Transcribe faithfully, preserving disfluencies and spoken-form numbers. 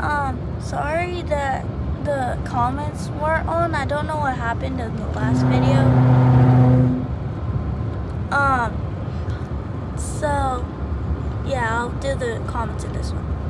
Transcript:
Um, sorry that the comments weren't on. I don't know what happened in the last video. Um, so, yeah, I'll do the comments in this one.